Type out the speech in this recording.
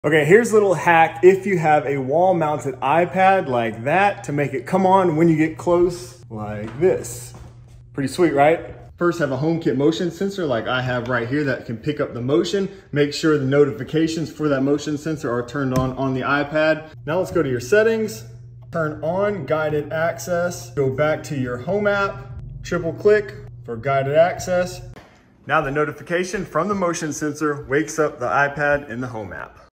Okay, here's a little hack if you have a wall-mounted iPad like that to make it come on when you get close like this. Pretty sweet, right? First, have a HomeKit motion sensor like I have right here that can pick up the motion. Make sure the notifications for that motion sensor are turned on the iPad. Now let's go to your settings, turn on guided access, go back to your home app, triple click for guided access. Now the notification from the motion sensor wakes up the iPad in the home app.